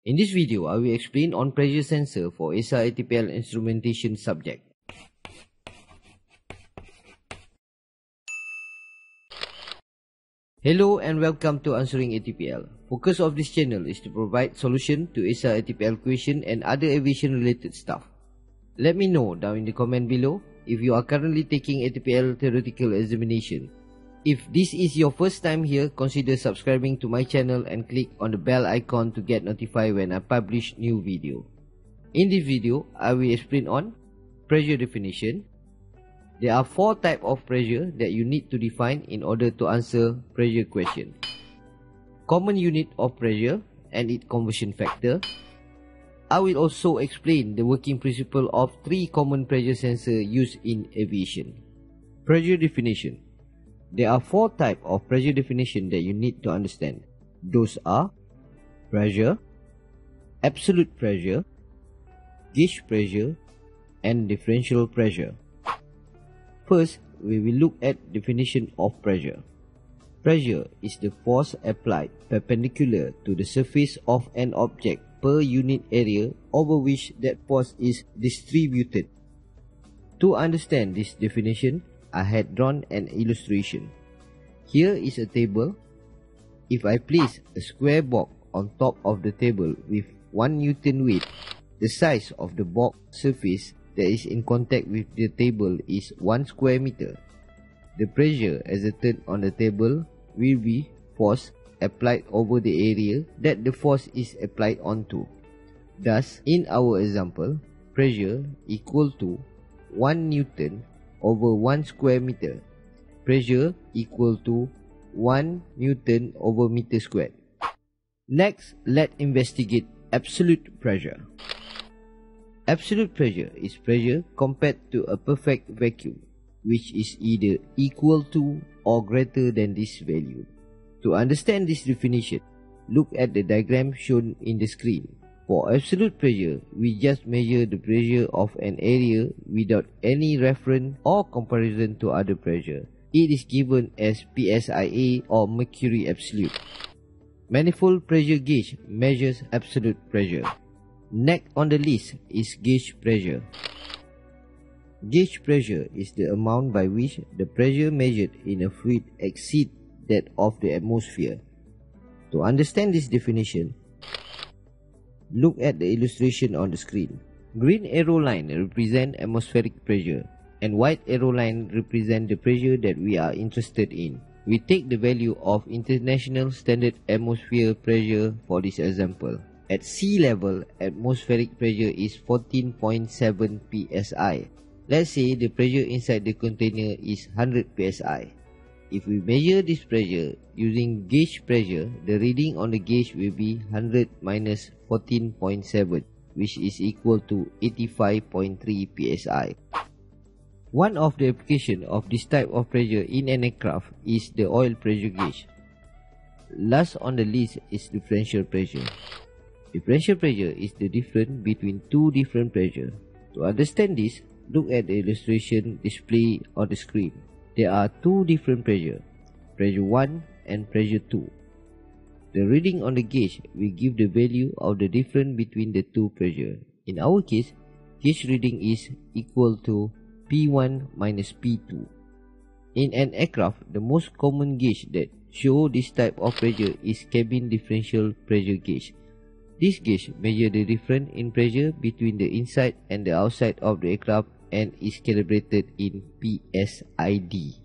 In this video, I will explain on pressure sensor for EASA ATPL Instrumentation Subject. Hello and welcome to Answering ATPL. Focus of this channel is to provide solution to EASA ATPL question and other aviation related stuff. Let me know down in the comment below if you are currently taking ATPL theoretical examination. If this is your first time here, consider subscribing to my channel and click on the bell icon to get notified when I publish new video. In this video, I will explain on pressure definition. There are 4 types of pressure that you need to define in order to answer pressure question. Common unit of pressure and its conversion factor. I will also explain the working principle of 3 common pressure sensors used in aviation. Pressure definition. There are 4 types of pressure definition that you need to understand. Those are pressure, absolute pressure, gauge pressure, and differential pressure. First, we will look at definition of pressure. Pressure is the force applied perpendicular to the surface of an object per unit area over which that force is distributed. To understand this definition, I had drawn an illustration. Here is a table. If I place a square box on top of the table with 1 Newton weight, the size of the box surface that is in contact with the table is 1 square meter. The pressure exerted on the table will be force applied over the area that the force is applied onto. Thus, in our example, pressure equal to 1 Newton over 1 square meter. Pressure equal to 1 Newton over meter squared. Next, let's investigate absolute pressure. Absolute pressure is pressure compared to a perfect vacuum, which is either equal to or greater than this value. To understand this definition, look at the diagram shown in the screen. For absolute pressure, we just measure the pressure of an area without any reference or comparison to other pressure. It is given as PSIA or Mercury absolute. Manifold pressure gauge measures absolute pressure. Next on the list is gauge pressure. Gauge pressure is the amount by which the pressure measured in a fluid exceeds that of the atmosphere. To understand this definition, look at the illustration on the screen. Green arrow line represent atmospheric pressure and white arrow line represent the pressure that we are interested in. We take the value of International Standard Atmosphere Pressure for this example. At sea level, atmospheric pressure is 14.7 psi. Let's say the pressure inside the container is 100 psi. If we measure this pressure using gauge pressure, the reading on the gauge will be 100 minus 14.7, which is equal to 85.3 psi. One of the applications of this type of pressure in an aircraft is the oil pressure gauge. Last on the list is differential pressure. Differential pressure is the difference between 2 different pressures. To understand this, look at the illustration displayed on the screen. There are 2 different pressures, pressure 1 and pressure 2. The reading on the gauge will give the value of the difference between the 2 pressures. In our case, gauge reading is equal to P1 minus P2. In an aircraft, the most common gauge that show this type of pressure is cabin differential pressure gauge. This gauge measures the difference in pressure between the inside and the outside of the aircraft and is calibrated in PSID.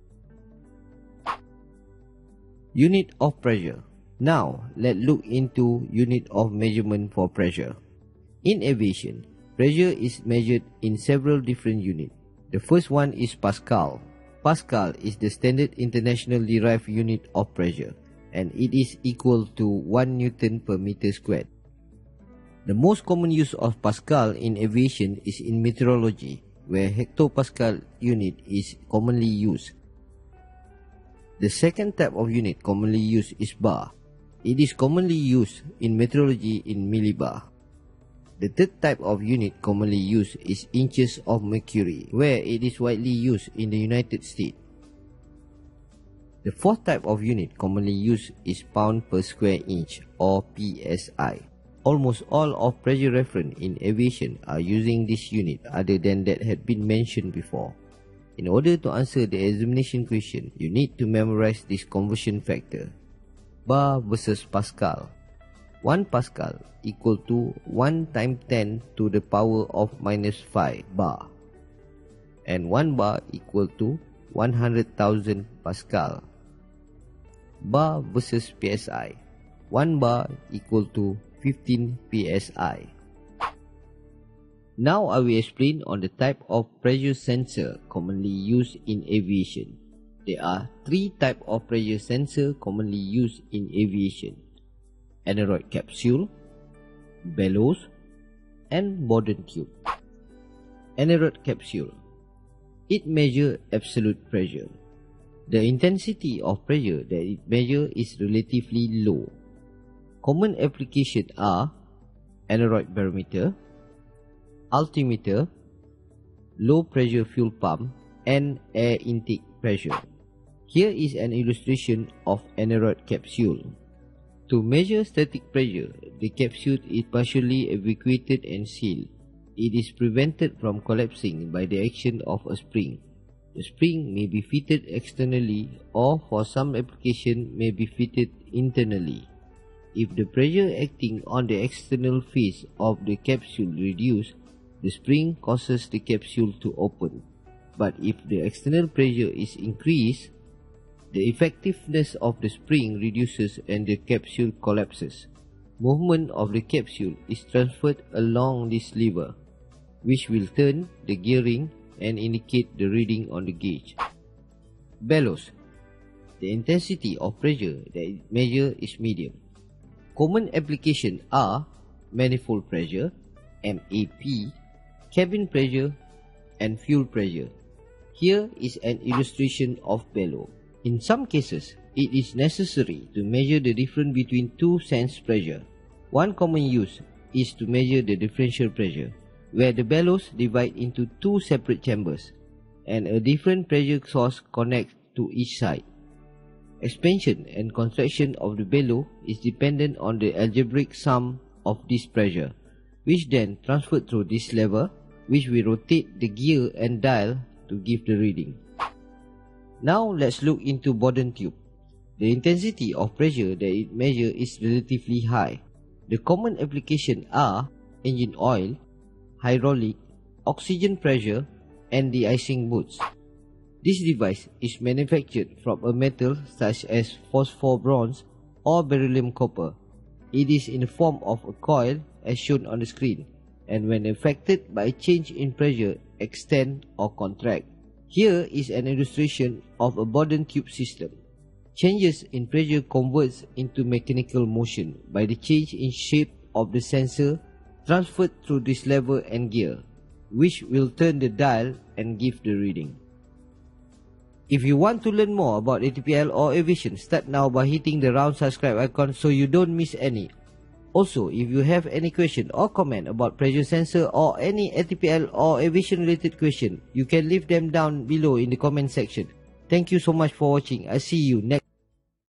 Unit of pressure. Now, let's look into unit of measurement for pressure. In aviation, pressure is measured in several different units. The first one is Pascal. Pascal is the standard international derived unit of pressure, and it is equal to 1 Newton per meter squared. The most common use of Pascal in aviation is in meteorology, where hectopascal unit is commonly used. The second type of unit commonly used is bar. It is commonly used in meteorology in millibar. The third type of unit commonly used is inches of mercury, where it is widely used in the United States. The fourth type of unit commonly used is pound per square inch or PSI. Almost all of pressure reference in aviation are using this unit other than that had been mentioned before. In order to answer the examination question, you need to memorize this conversion factor. Bar versus Pascal. 1 Pascal equal to 1 times 10 to the power of minus 5 bar. And 1 bar equal to 100,000 Pascal. Bar versus PSI. 1 bar equal to 15 PSI. Now I will explain on the type of pressure sensor commonly used in aviation. There are 3 types of pressure sensor commonly used in aviation: Aneroid Capsule, Bellows and Bourdon Tube. Aneroid Capsule. It measures absolute pressure. The intensity of pressure that it measures is relatively low. Common applications are aneroid barometer, altimeter, low pressure fuel pump and air intake pressure. Here is an illustration of aneroid capsule. To measure static pressure, the capsule is partially evacuated and sealed. It is prevented from collapsing by the action of a spring. The spring may be fitted externally or for some application may be fitted internally. If the pressure acting on the external face of the capsule reduces, the spring causes the capsule to open. But if the external pressure is increased, the effectiveness of the spring reduces and the capsule collapses. Movement of the capsule is transferred along this lever, which will turn the gearing and indicate the reading on the gauge. Bellows. The intensity of pressure that it measures is medium. Common applications are manifold pressure, MAP, cabin pressure and fuel pressure. Here is an illustration of bellows. In some cases, it is necessary to measure the difference between two sense pressure. One common use is to measure the differential pressure, where the bellows divide into two separate chambers and a different pressure source connects to each side. Expansion and contraction of the bellows is dependent on the algebraic sum of this pressure, which then transferred through this lever, which will rotate the gear and dial to give the reading. Now let's look into Bourdon Tube. The intensity of pressure that it measures is relatively high. The common applications are engine oil, hydraulic, oxygen pressure, and de-icing boots. This device is manufactured from a metal such as phosphor bronze or beryllium copper. It is in the form of a coil as shown on the screen, and when affected by a change in pressure, extend or contract. Here is an illustration of a Bourdon tube system. Changes in pressure converts into mechanical motion by the change in shape of the sensor transferred through this lever and gear, which will turn the dial and give the reading. If you want to learn more about ATPL or aviation, start now by hitting the round subscribe icon so you don't miss any. Also, if you have any question or comment about pressure sensor or any ATPL or aviation related question, you can leave them down below in the comment section. Thank you so much for watching. I see you next.